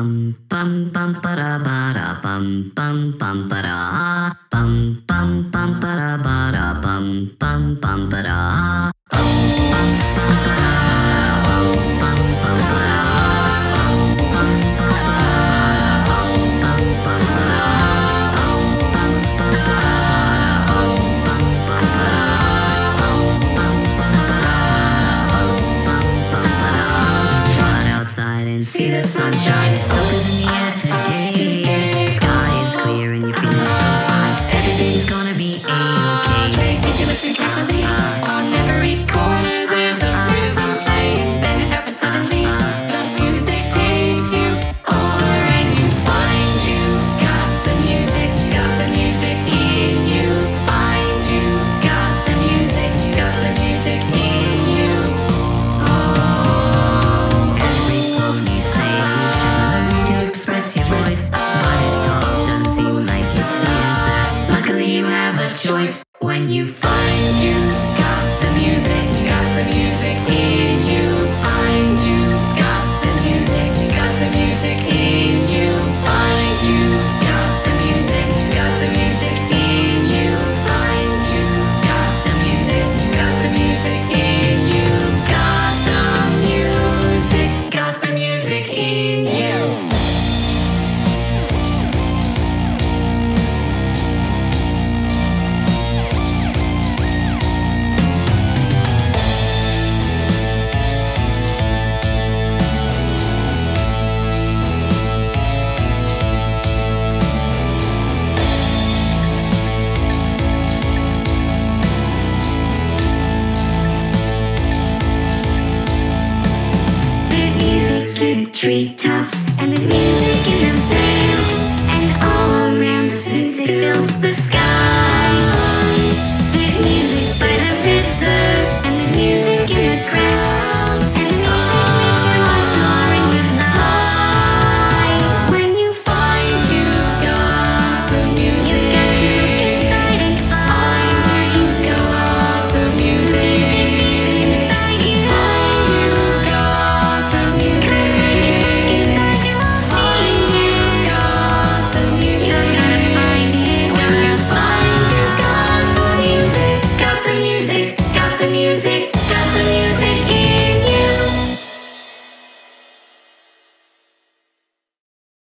bum bum bum para bara bum bum bum para bum bum bum para bara bum bum bum para outside and see the sunshine. Something's in the air today. Sky is clear and you're feeling so fine. Everything's gonna be A-okay. If you listen carefully, on every chord there's a rhythm playing. Then it happens suddenly. The music takes you over and you find you've got the music in you. Find you've got the music in you. Express your voice, but it all doesn't seem like it's the answer. Luckily you have a choice when you find you've got the music in you. Find you've got the music in you. Find you've got the music in you. Find you've got the music in you. Got the music in you. To the treetops, and there's music in the vale, and all around the music fills the sky.